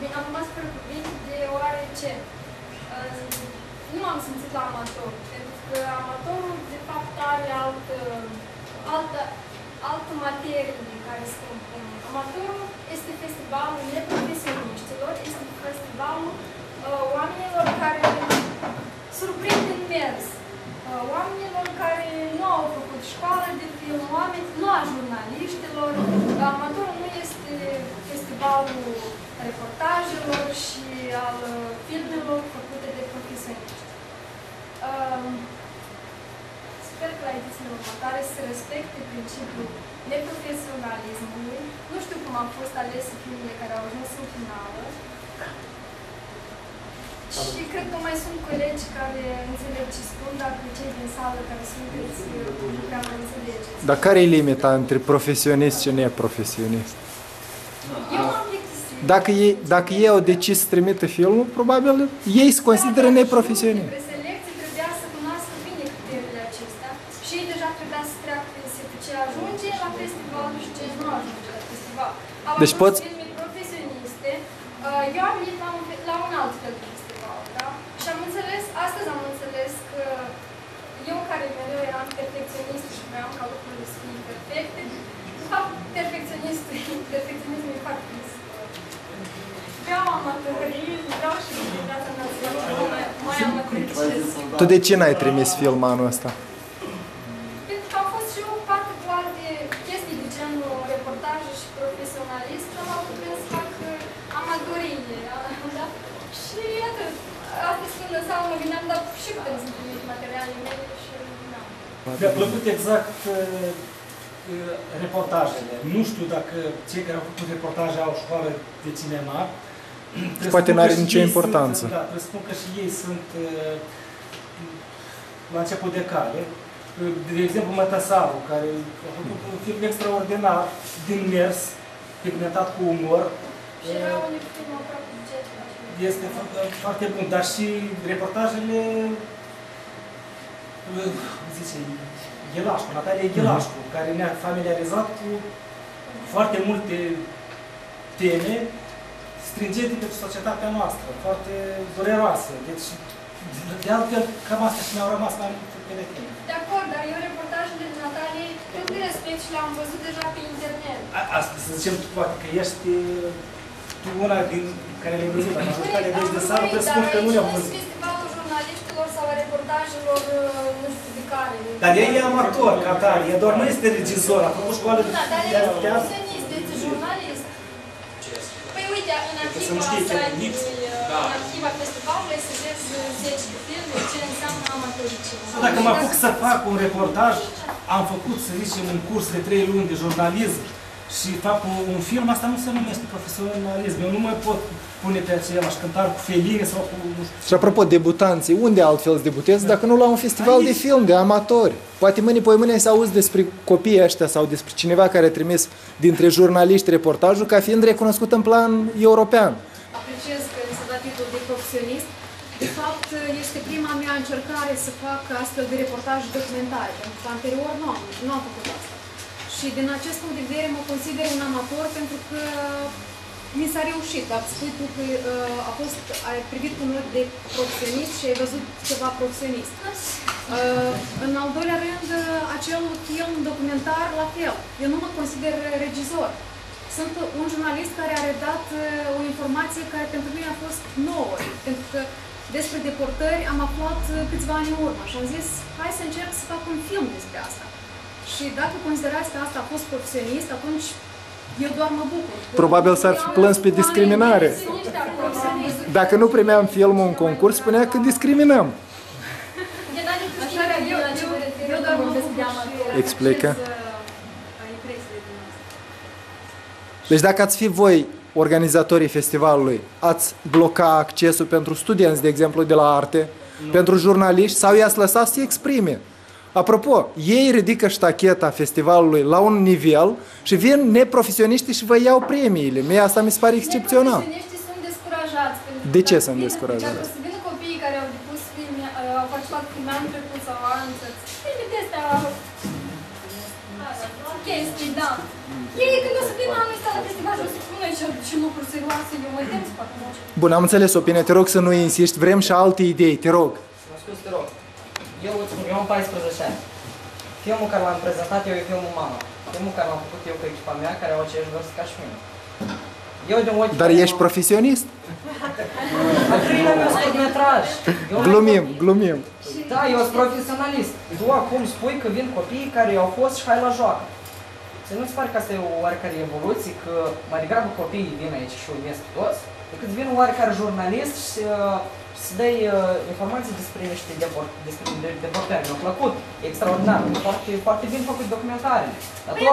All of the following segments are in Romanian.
am rămas fără cuvinte deoarece nu am simțit la amator, pentru că amatorul de fapt are altă materie de care se compune. Amatorul este festivalul neprofesioniștilor, este festivalul oamenilor care surprind în mers, oamenilor care nu au făcut școală de film, nu a jurnaliștilor. Amatorul nu este festivalul reportajelor și al filmelor făcute de profesioniști. Sper că la edițiile următoare se respecte principiul neprofesionalismului. Nu știu cum au fost alese filmele care au ajuns în finală. Și cred că mai sunt colegi care înțeleg ce spun, dacă cei din sală care sunteți nu prea mai înțelegeți. Dar care e limita între profesionist și neprofesionist? Eu m-am plictisit. Dacă ei au decis să trimită filmul, probabil ei se consideră neprofesioniști. Preselecție trebuia să cunoască bine criteriile acestea și ei deja trebuia să treacă prin ce ajunge la festival și ce nu ajunge la festival. Au Deci ajuns filme profesioniste. Eu am venit la un alt fel de festival, da? Și am înțeles, astăzi am înțeles că eu care mereu eram perfecționist și vreau ca lucrurile să fie perfecte, de fapt, perfecționismul e foarte riscos. Vreau amatorism, vreau și viața națională, mai amatoricesc. Tu de ce n-ai trimis film anul ăsta? Pentru că au fost și o parte doar de chestii de genul reportaje și profesionalist, am avut să fac amatorie, da? Și atât. Astăzi când în sală mă gândeam, dar și putem să trimit materialele mele și nu. Mi-a plăcut exact reportajele. Nu știu dacă cei care au făcut reportaje au școală de cinema. Poate n-are nicio importanță. Da, presupun că și ei sunt la început de cale. De exemplu, Mătăsaru, care a făcut un film extraordinar, din mers, pigmentat cu umor. Și era un film aproape buget. Este foarte bun, dar și reportajele, zice, Ghelașcu, Natalia Ghelașcu, care ne-a familiarizat cu foarte multe teme stringente pentru societatea noastră, foarte dureroase. Deci, de altfel, cam asta și mi-au rămas mai multe pe teme. De acord, dar eu reportajele de Natalie tot de respect și le-am văzut deja pe internet. Asta, să zicem, poate că ești tu una din care le-ai văzut, dar majoritatea de aici de sală, presupun că nu le-au văzut. Festivalul jurnaliștilor sau a reportajelor, nu știu de care. Dar el e amator, ca tare, el doar nu este regizor, a făcut școală de Natalia este profesionist, este jurnalist. Păi uite, în arhiva festivalului se vezi 10 de filme, ce înseamnă amatoricism. Dacă mă apuc să fac un reportaj, am făcut, să zicem, un curs de 3 luni de jurnalism și fac un film, asta nu se numește profesionalism. Eu nu mă pot pune pe același cântar cu Feline sau cu... Și apropo, debutanții, unde altfel să debutezi dacă nu la un festival de film, de amatori? Poate mâine să auzi despre copiii ăștia sau despre cineva care a trimis dintre jurnaliști reportajul ca fiind recunoscut în plan european. Apreciez că mi s-a dat titlul de profesionist. De fapt, este prima mea încercare să fac astfel de reportaje documentare, pentru că anterior nu am făcut asta. Și din acest punct de vedere mă consider un amator pentru că mi s-a reușit. Dacă spui tu că ai privit cu un ochi de profesionist și ai văzut ceva profesionist. În al doilea rând, acel film documentar, la fel. Eu nu mă consider regizor. Sunt un jurnalist care a redat o informație care pentru mine a fost nouă. Pentru că despre deportări am aflat câțiva ani în urmă și am zis, hai să încerc să fac un film despre asta. Și dacă considerați că asta a fost profesionist, atunci eu doar mă bucur. Probabil s-ar fi plâns pe discriminare. Dacă nu primeam filmul în concurs, spunea că discriminăm. Eu doar mă bucur. Explică. Deci dacă ați fi voi organizatorii festivalului, ați bloca accesul pentru studenți, de exemplu, de la arte, pentru jurnaliști, sau i-ați lăsa să se exprime? Apropo, ei ridică ștacheta festivalului la un nivel și vin neprofesioniștii și vă iau premiile. Mie asta mi se pare excepțional. Neprofesioniștii sunt descurajați. De ce sunt descurajați? Dacă să vină copiii care au depus filme, au participat filme anul trecut sau anul trecut, filme de astea chestii, da. Ei când o să vină anul ăsta la festival și o să spună ce lucruri serioase, eu mă tem să fac muzică. Bun, am înțeles opinia, te rog să nu insiști, vrem și alte idei, te rog. Mă scuz, te rog. Eu îți spun, eu am 14 ani. Filmul care l-am prezentat eu e filmul Mama. Filmul care l-am făcut eu cu echipa mea, care au aceeași vârstă ca și mine. Eu de ochi... Dar ești profesionist? Al treilea meu scurtmetraj. Glumim. Da, eu sunt profesionalist. Tu acum spui că vin copiii care au fost și hai la joacă. Să nu-ți pare că asta e o oarecare evoluție, că mai degrabă copiii vin aici și urmesc toți, decât vin oarecare jurnalist și să dai informații despre niște deportări. Mi-a plăcut, extraordinar, foarte, foarte bine făcut documentarele. Dar tu,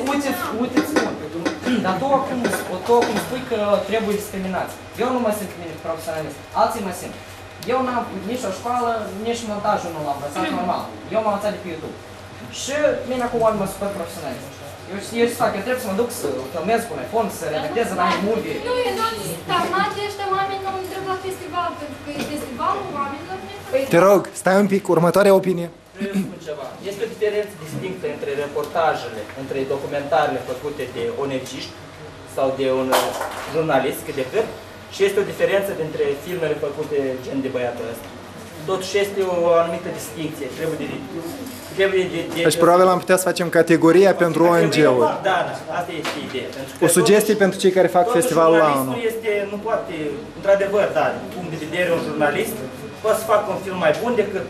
acum spui că trebuie discriminați. Eu nu mă simt profesionalist, alții mă simt. Eu n-am nici o școală, nici montajul nu l-am învățat normal. Eu m-am învățat de pe YouTube. Și mine acum oameni mă super profesionalist. Eu ce fac? Eu trebuie să mă duc să filmez cu un iPhone, să redactez în iMovie. Nu, eu nu starmat de ăștia oameni nu îmi trebuie la festival, pentru că e festivalul oamenilor. Te rog, stai un pic, următoarea opinie. Vreau să spun ceva. Este o diferență distinctă între reportajele, între documentarele făcute de ONG-iști sau de un jurnalist, cât de cât, și este o diferență dintre filmele făcute gen de băiatul ăsta. Totuși este o anumită distincție. Deci probabil am putea să facem categoria pentru ONG-uri. Da, asta este ideea. O sugestie pentru cei care fac festivalul la anul. Nu poate, într-adevăr, da, din punct de vedere un jurnalist, poate să facă un film mai bun decât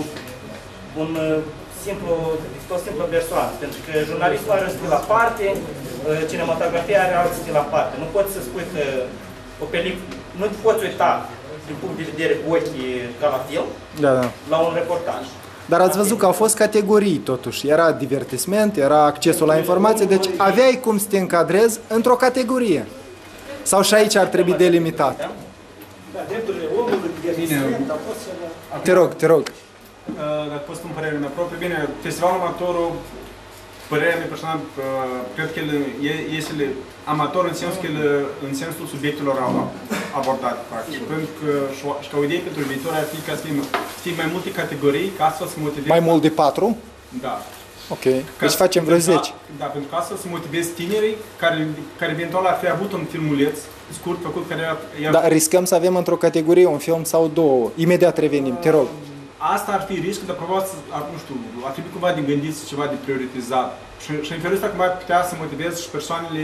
o simplă persoană. Pentru că jurnalistul are un stil la parte, cinematografia are alt stil la parte. Nu poți să spui că o peliculă, nu te poți uita din punct de vedere cu ochii ca la film, la un reportaj. Dar ați văzut că au fost categorii totuși. Era divertisment, era accesul la informație, deci aveai cum să te încadrezi într-o categorie. Sau și aici ar trebui delimitat. Da, drepturile omului, divertisment, a fost... Te rog. Dacă pot spun părerea mea proprie, bine, festivalul amatorul, părerea mea personală, cred că el este amator în sensul subiectelor abordate, practic. Pentru că și ca o idee pentru viitor ar fi ca să fie mai multe categorii, ca astfel să motivezi... Mai mult de 4? Da. Ok, deci facem vreo 10. Da, pentru că astfel să motivezi tinerii care eventual ar fi avut un filmuleț scurt făcut care era... Dar riscăm să avem într-o categorie un film sau două. Imediat revenim, te rog. Asta ar fi riscul, dar probabil, nu știu, ar trebui cumva de gândit ceva de prioritizat. Și în felul ăsta cumva ar putea să motiveze și persoanele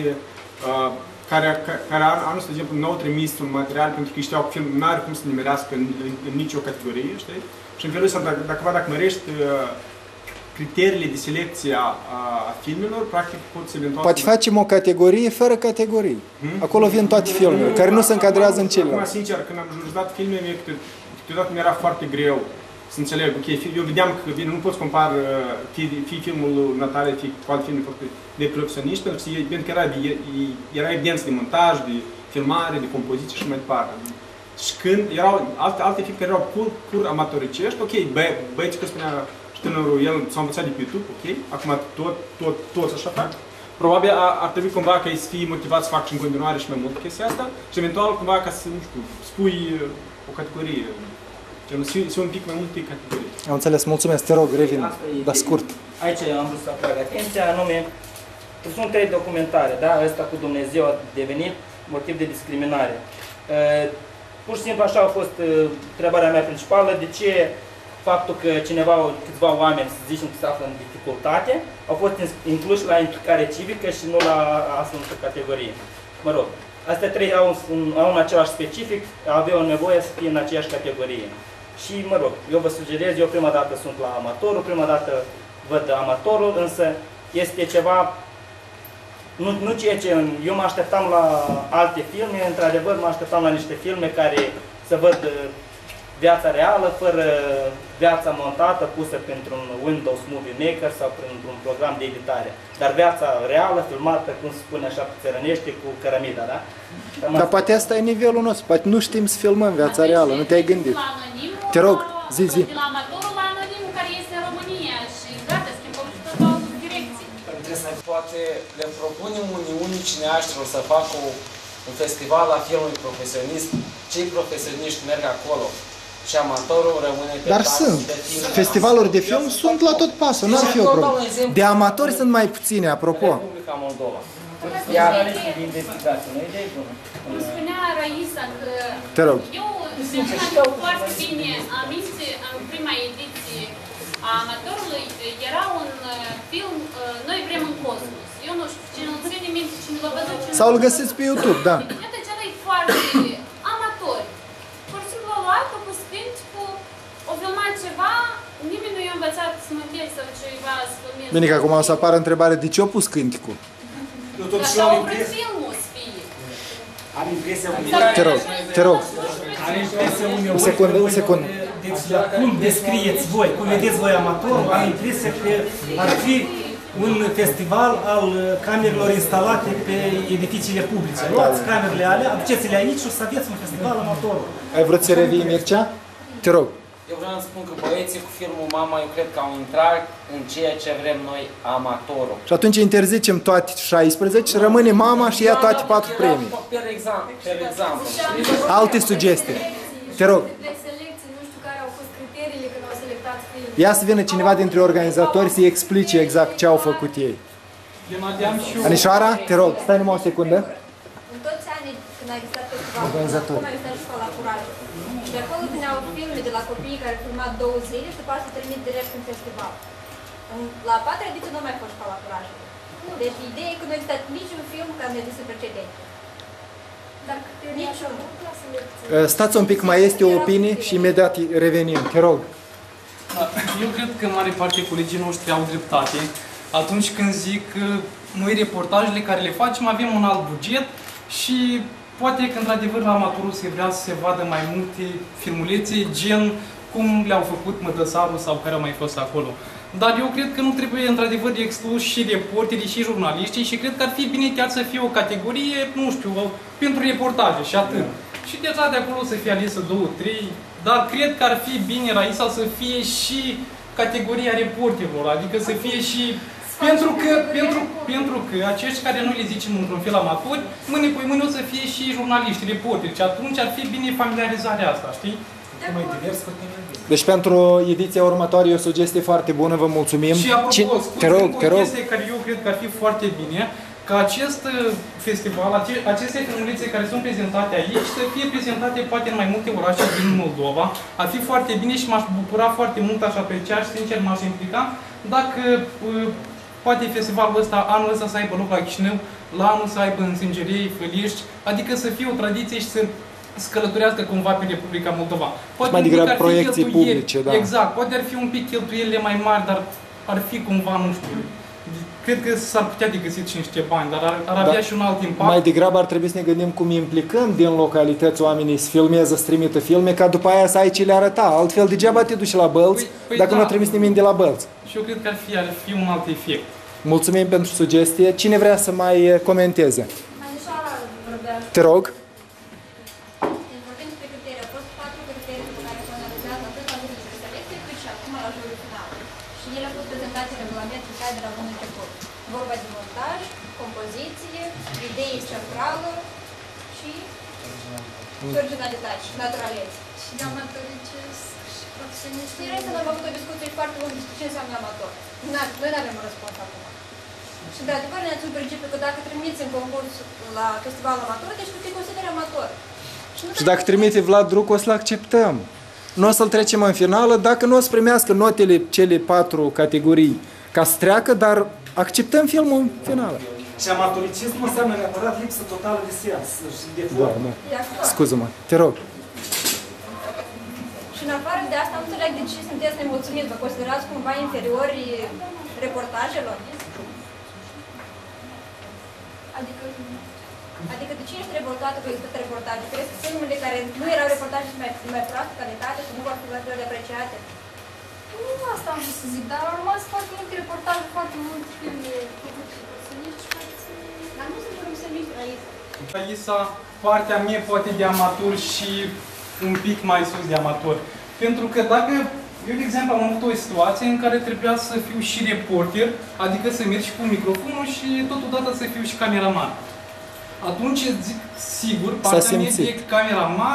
care anul, de exemplu, n-au trimis un material pentru că știau că filmul n-are cum să nimerească în nicio categorie, știi? Și în felul ăsta, dacă mărești criteriile de selecție a filmelor, practic poți eventual... Poate facem o categorie fără categorii. Acolo vin toate filmele, care nu se încadrează în celelalte. Acum, sincer, când am jurizat filmele, câteodată mi-era foarte greu să înțeleg, ok, eu vedeam că, bine, nu poți compara fie filmul Natalia, fie cu alte filme făcute de profesioniști, pentru că era evidență de montaj, de filmare, de compoziție și mai departe. Și când erau alte filme care erau pur amatoricești, ok, băieții, că spunea și tânărul, el s-a învățat de pe YouTube, ok, acum toți așa fac. Probabil ar trebui cumva ca ei să fie motivați să facă și în continuare și mai mult chestia asta și eventual cumva ca să, nu știu, spui o categorie. Sunt un pic mai multe categorii. Am înțeles, mulțumesc, te rog, revin, dar scurt. Aici am vrut să atrag atenția, anume, sunt 3 documentare, da? Ăsta cu Dumnezeu a devenit motiv de discriminare. Pur și simplu așa a fost întrebarea mea principală, de ce faptul că câțiva oameni, să zicem că se află în dificultate, au fost incluși la implicare civică și nu la altă categorie. Mă rog, astea 3 au un același specific, aveau nevoie să fie în aceeași categorie. Și, mă rog, eu vă sugerez, eu prima dată sunt la amatorul, prima dată văd amatorul, însă este ceva, nu ceea ce eu mă așteptam la alte filme, într-adevăr mă așteptam la niște filme care să văd viața reală, fără viața montată, pusă printr-un Windows Movie Maker sau printr-un program de editare. Dar viața reală, filmată, cum se spune așa, pe țărănește, cu cărămida, da? Dar poate asta e nivelul nostru, poate nu știm să filmăm viața reală, nu te-ai gândit. Te rog, zi. De la amatorul la anonimul care este în România și gata, schimbăm și tot la direcții. Poate le propunem Uniunii Cineaștilor să facă un festival la filmului profesionist, cei profesioniști merg acolo și amatorul rămâne pe Dar pas sunt. de timp. Festivaluri de film sunt la tot pasul, n-ar fi o problemă. De amatori sunt mai puține, apropo. Republica Moldova. Iar de investigație, nu e de bună. Cum spunea Raisa că Te rog. eu mi-am foarte bine aminte în prima ediție a amatorului, era un film Noi vrem în cosmos. Eu nu știu, cine nu ține minte, cine l-a văzut, cine Sau îl găsiți pe YouTube, da. Iată, cel e foarte amator. Pur și simplu a luat, a pus cu o filmat ceva, nimeni nu i-a învățat să monteze sau ceva, să filmeze. Bine că acum o să apară întrebare, de ce a pus cânticul? Eu Dar totuși s-a am oprit impresia, filmul să fie. am impresia Te rog, te rog. Am impresia uneori Un secundă, că un secundă. Deci, la cum descrieți voi, cum vedeți voi amatorul, am impresia că ar fi un festival al camerelor instalate pe edificiile publice. Luați camerele alea, aduceți-le aici și o să aveți un festival amatorul. Ai vrut să revii, Mircea? Te rog. Eu vreau să spun că băieții cu filmul Mama, eu cred că au intrat în ceea ce vrem noi, amatorul. Și atunci interzicem toate 16 și rămâne Mama și ia toate 4 premii. Per exemplu. Alte sugestii. Te rog. De selecție, nu știu care au fost criteriile când au selectat filmul. Ia să vină cineva dintre organizatori să-i explice exact ce au făcut ei. Anișoara, te rog, stai numai o secundă. În toți anii când a existat festivalul, Organizatori. acum a existat și Școala Curajului. Și de acolo veneau filme de la copiii care au filmat 2 zile și după aceea se trimit direct în festival. La a 4-a ediție nu mai a fost Școala Curajului. Deci ideea e că nu a existat niciun film ca în ediție precedente. Dar Niciun. Stați un pic, mai este o opinie și imediat revenim. Te rog. Da, eu cred că în mare parte colegii noștri au dreptate atunci când zic că noi reportajele care le facem avem un alt buget și poate că într-adevăr la amatorul se vrea să se vadă mai multe filmulețe gen cum le-au făcut Mătăsarul sau care au mai fost acolo. Dar eu cred că nu trebuie într-adevăr exclus și reporterii și jurnaliștii și cred că ar fi bine chiar să fie o categorie, nu știu, pentru reportaje și atât. Și deja de acolo să fie alisă 2-3, dar cred că ar fi bine, Raisa, să fie și categoria reporterilor, adică să fie și... Pentru că acești care noi le zicem într-un fel amatori, mâine pe mâine o să fie și jurnaliști, reporteri, și atunci ar fi bine familiarizarea asta, știi? Deci pentru ediția următoare e o sugestie foarte bună, vă mulțumim. Și apropo, te rog, te rog. care eu cred că ar fi foarte bine, ca acest festival, aceste filmulețe care sunt prezentate aici, să fie prezentate poate în mai multe orașe din Moldova. Ar fi foarte bine și m-aș bucura foarte mult, aș aprecia și sincer m-aș implica, dacă poate festivalul ăsta, anul ăsta să aibă loc la Chișinău, la anul să aibă în Sângerei, Făliști, adică să fie o tradiție și să călătorească cumva pe Republica Moldova. Poate mai degrabă proiecții publice, da. Exact, poate ar fi un pic cheltuielile mai mari, dar ar fi cumva, nu știu, cred că s-ar putea de găsit și niște bani, dar ar avea și un alt impact. Mai degrabă ar trebui să ne gândim cum implicăm din localități oamenii să filmeze, să trimită filme, ca după aia să ai ce le arăta. Altfel degeaba te duci la Bălți, dacă nu trimis nimeni de la Bălți. Și eu cred că ar fi un alt efect. Mulțumim pentru sugestie. Cine vrea să mai comenteze? Te rog. Vorbim despre criterii. Au fost 4 criterii pe care s-au analizat atât la grupul de selecție cât și acum la jurul final. Și ele au fost prezentate în regulament în care de la bun început. Vorba de montaj, compoziție, idee centrală și originalitate și naturalețe. Și de amatorici și profesioniști. Era să am avut o discuție foarte lungă despre ce înseamnă amator. Noi nu avem un răspuns acum. Și de adevăr ne-ați în principiu că dacă trimiți în concurs la festivalul amator, deci tu te consideri amator. Și dacă trimite Vlad Druc, o să-l acceptăm. Nu o să-l trecem în finală, dacă nu o să primească notele cele 4 categorii ca să treacă, dar acceptăm filmul în finală. Și amatoricismul înseamnă neapărat lipsă totală de sens și de formă. Da. Scuză-mă, te rog. Și în afară de asta, nu înțeleg de ce sunteți nemulțumiți. Vă considerați cumva inferiori reportajelor? Adică de ce ești revoltată că există reportaje? Crezi că filmele care nu erau reportaje sunt mai proastă calitate și nu vor fi la fel de apreciate? Nu asta am vrut să zic, dar au rămas foarte multe reportaje, foarte multe filme profesioniști și dar nu sunt profesioniști, Raisa. Raisa, partea mea poate de amator și un pic mai sus de amator. Pentru că dacă, eu de exemplu am avut o situație în care trebuia să fiu și reporter, adică să merg și cu microfonul și totodată să fiu și cameraman. Atunci zic sigur, partea mea de cameraman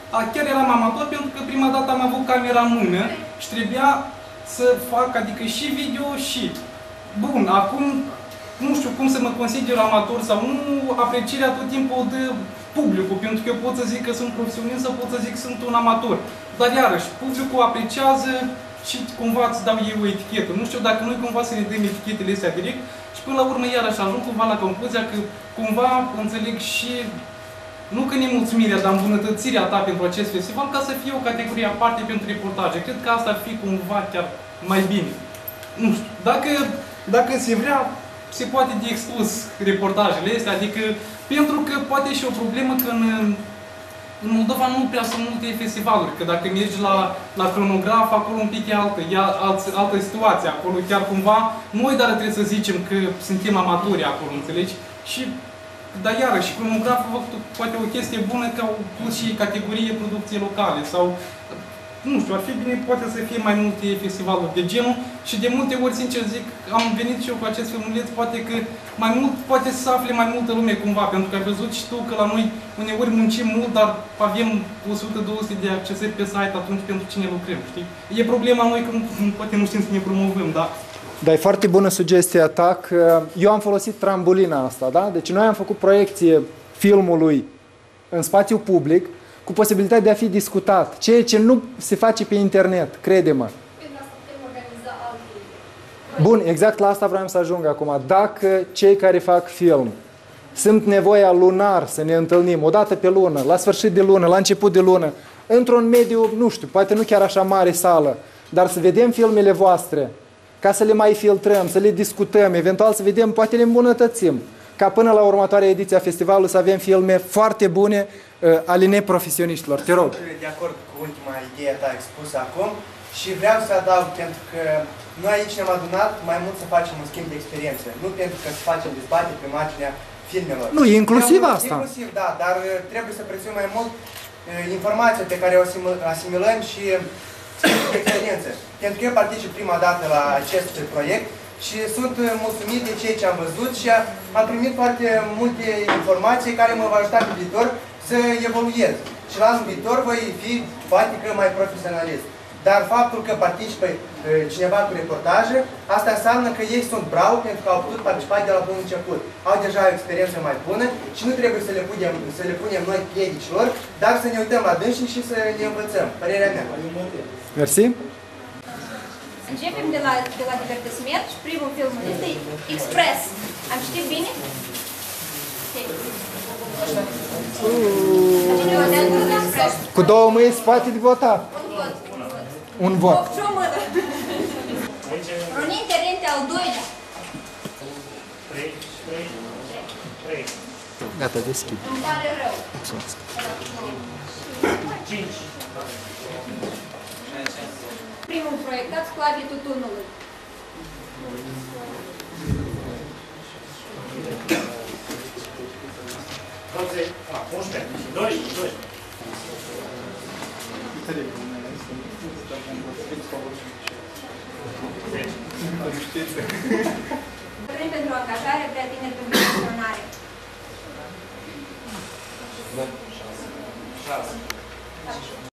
chiar eram amator pentru că prima dată am avut camera în mână și trebuia să fac, adică și video și... Bun, acum nu știu cum să mă consider amator sau nu, aprecierea tot timpul de publicul, pentru că eu pot să zic că sunt profesionist sau pot să zic că sunt un amator. Dar iarăși, publicul apreciază și cumva îți dau ei o etichetă. Nu știu dacă noi cumva să ne dăm etichetele astea direct și până la urmă iarăși ajung cumva la concluzia că cumva înțeleg și nu că nemulțumirea, dar îmbunătățirea ta pentru acest festival ca să fie o categorie aparte pentru reportaje. Cred că asta ar fi cumva chiar mai bine. Nu știu, dacă se vrea, se poate de expus reportajele astea, adică pentru că poate și o problemă că în Moldova nu prea sunt multe festivaluri, că dacă mergi la cronograf, acolo un pic e altă situație, acolo chiar cumva, noi dar trebuie să zicem că suntem amatori acolo, înțelegi? Dar iarăși, cronograful a făcut poate o chestie bună că au pus și categorie producție locale sau, nu știu, ar fi bine poate să fie mai multe festivaluri de genul și de multe ori, sincer zic, am venit și eu cu acest filmuleț, poate că mai mult, poate să afle mai multă lume cumva, pentru că ai văzut și tu că la noi uneori muncim mult, dar avem 100-200 de accesări pe site atunci pentru cine lucrăm, știi? E problema noi că poate nu știm să ne promovăm, da? Dar e foarte bună sugestia ta că eu am folosit trambolina asta, da? Deci noi am făcut proiecție filmului în spațiu public cu posibilitatea de a fi discutat, ceea ce nu se face pe internet, crede-mă. Bun, exact la asta vreau să ajung acum. Dacă cei care fac film simt nevoia lunar să ne întâlnim o dată pe lună, la sfârșit de lună, la început de lună, într-un mediu, nu știu, poate nu chiar așa mare sală, dar să vedem filmele voastre, ca să le mai filtrăm, să le discutăm, eventual să vedem, poate le îmbunătățim, ca până la următoarea ediție a festivalului să avem filme foarte bune ale neprofesioniștilor. Te rog. Sunt de acord cu ultima idee ta expusă acum și vreau să adaug pentru că noi aici ne-am adunat mai mult să facem un schimb de experiențe, nu pentru că să facem dezbateri pe marginea filmelor. Nu, e inclusiv asta. Inclusiv, da, dar trebuie să prețim mai mult informația pe care o asimilăm și experiențe. Pentru că eu particip prima dată la acest proiect și sunt mulțumit de ceea ce am văzut și am primit foarte multe informații care mă vor ajuta pe viitor să evoluez. Și la anul viitor voi fi poate că mai profesionalist. Dar faptul că participă cineva cu reportaje, asta înseamnă că ei sunt bravo pentru că au putut participa de la bun început. Au deja o experiență mai bună și nu trebuie să le punem noi piedicilor, dar să ne uităm la dânsii și să ne învățăm. Părerea mea. Mersi. Începem de la divertisment și primul film este Express. Am citit bine? Cu două mâini se poate de vota. Un vot. Și o mână. Ronin Terente al doilea. Gata, deschid. Îmi pare rău. 5. Primul proiectat Sclavii tutunului. Vrem pentru angajare, prea tineri pentru gestionare. 6.